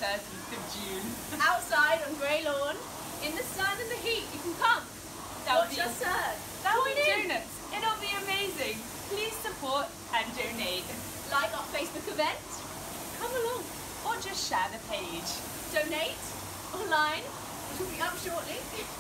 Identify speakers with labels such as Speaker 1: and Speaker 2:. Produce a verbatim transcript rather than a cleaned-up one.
Speaker 1: thirteenth of June.
Speaker 2: Outside on Grey Lawn, in the sun and the heat, you can come.
Speaker 1: That'll
Speaker 2: Watch
Speaker 1: be,
Speaker 2: us serve.
Speaker 1: that'll
Speaker 2: Join
Speaker 1: be
Speaker 2: in.
Speaker 1: donuts. It'll be amazing. Please support and donate.
Speaker 2: Like our Facebook event. Come along.
Speaker 1: Or just share the page.
Speaker 2: Donate online, which will be up shortly.